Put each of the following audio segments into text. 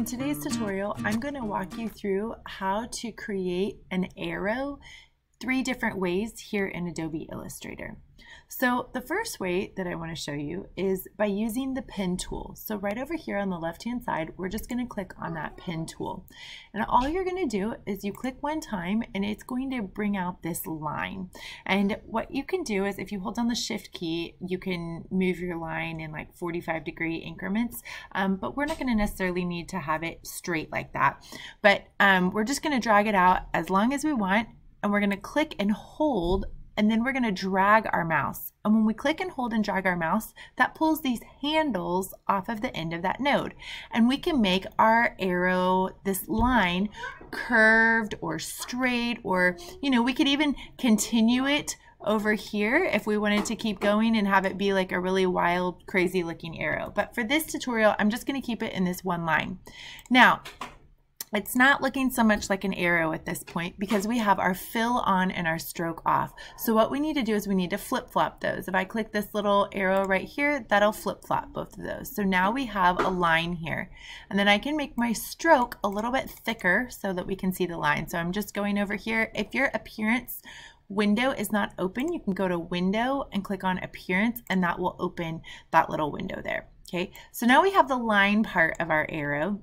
In today's tutorial, I'm going to walk you through how to create an arrow 3 different ways here in Adobe Illustrator. So the first way that I want to show you is by using the pen tool. So right over here on the left-hand side, we're just going to click on that pen tool. And all you're going to do is you click one time and it's going to bring out this line. And what you can do is if you hold down the shift key, you can move your line in like 45-degree increments. But we're not going to necessarily need to have it straight like that. But we're just going to drag it out as long as we want. And we're going to click and hold, and then we're going to drag our mouse. And when we click and hold and drag our mouse, that pulls these handles off of the end of that node. And we can make our arrow, this line, curved or straight, or, you know, we could even continue it over here if we wanted to keep going and have it be like a really wild, crazy looking arrow. But for this tutorial, I'm just going to keep it in this one line. Now, it's not looking so much like an arrow at this point because we have our fill on and our stroke off. So what we need to do is we need to flip-flop those. If I click this little arrow right here, that'll flip-flop both of those. So now we have a line here. And then I can make my stroke a little bit thicker so that we can see the line. So I'm just going over here. If your appearance window is not open, you can go to Window and click on Appearance, and that will open that little window there. Okay, so now we have the line part of our arrow.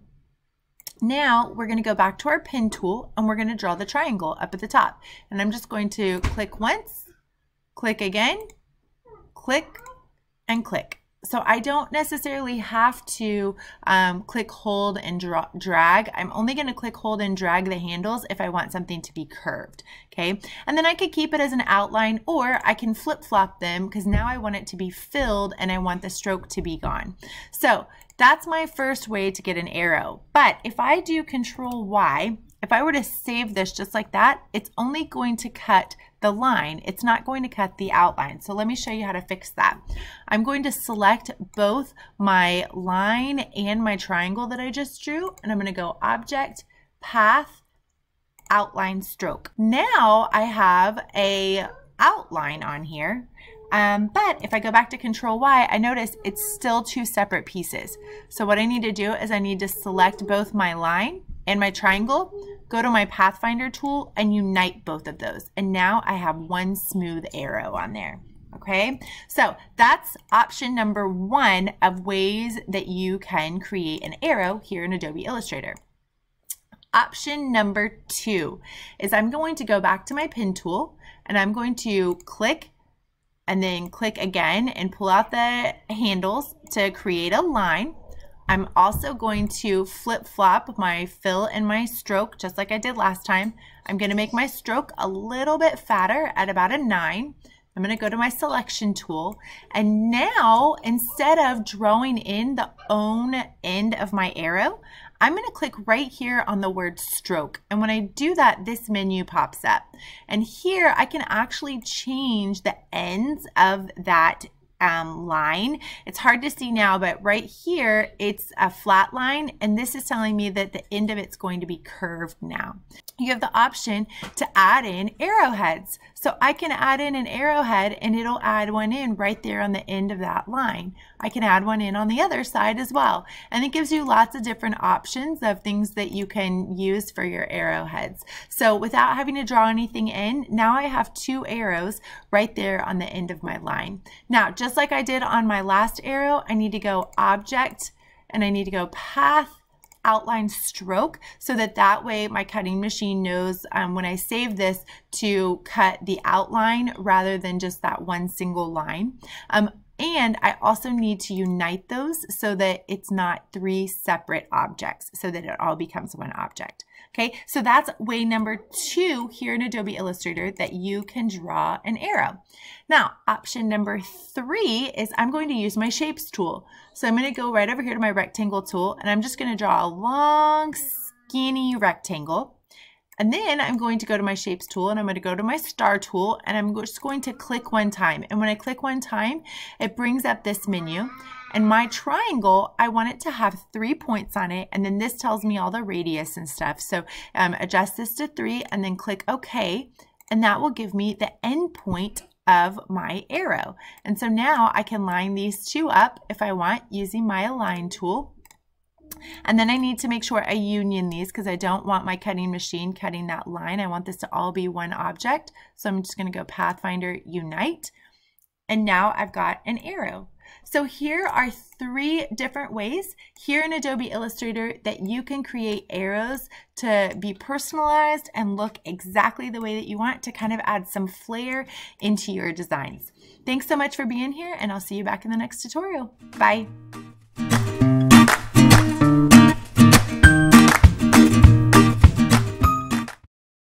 Now we're going to go back to our pen tool and we're going to draw the triangle up at the top. And I'm just going to click once, click again, click, and click. So I don't necessarily have to click, hold, and drag. I'm only going to click, hold, and drag the handles if I want something to be curved. Okay, and then I could keep it as an outline, or I can flip-flop them because now I want it to be filled and I want the stroke to be gone. So that's my first way to get an arrow. But if I do Control Y, if I were to save this just like that, it's only going to cut the line. It's not going to cut the outline. So let me show you how to fix that. I'm going to select both my line and my triangle that I just drew, and I'm going to go Object, Path, Outline, Stroke. Now I have a outline on here. But if I go back to Control Y, I notice it's still 2 separate pieces. So what I need to do is I need to select both my line and my triangle, go to my Pathfinder tool, and unite both of those. And now I have one smooth arrow on there. Okay, so that's option number 1 of ways that you can create an arrow here in Adobe Illustrator. Option number 2 is I'm going to go back to my pen tool and I'm going to click and then click again and pull out the handles to create a line. I'm also going to flip-flop my fill and my stroke just like I did last time. I'm going to make my stroke a little bit fatter at about a 9. I'm going to go to my selection tool, and now instead of drawing in the own end of my arrow, I'm going to click right here on the word stroke. And when I do that, this menu pops up. And here I can actually change the ends of that line. It's hard to see now, but right here it's a flat line, and this is telling me that the end of it's going to be curved now. You have the option to add in arrowheads. So I can add in an arrowhead and it'll add one in right there on the end of that line. I can add one in on the other side as well. And it gives you lots of different options of things that you can use for your arrowheads. So without having to draw anything in, now I have 2 arrows right there on the end of my line. Now, just like I did on my last arrow, I need to go Object and I need to go Path, Outline, Stroke, so that way my cutting machine knows when I save this to cut the outline rather than just that one single line. And I also need to unite those so that it's not 3 separate objects, so that it all becomes one object. Okay, so that's way number 2 here in Adobe Illustrator that you can draw an arrow. Now, option number 3 is I'm going to use my Shapes tool. So I'm going to go right over here to my Rectangle tool, and I'm just going to draw a long, skinny rectangle. And then I'm going to go to my Shapes tool and I'm going to go to my Star tool, and I'm just going to click one time. And when I click one time, it brings up this menu. And my triangle, I want it to have 3 points on it, and then this tells me all the radius and stuff. So adjust this to 3 and then click OK, and that will give me the end point of my arrow. And so now I can line these 2 up if I want using my Align tool. And then I need to make sure I union these because I don't want my cutting machine cutting that line. I want this to all be one object. So I'm just going to go Pathfinder Unite. And now I've got an arrow. So here are 3 different ways here in Adobe Illustrator that you can create arrows to be personalized and look exactly the way that you want to kind of add some flair into your designs. Thanks so much for being here, and I'll see you back in the next tutorial. Bye.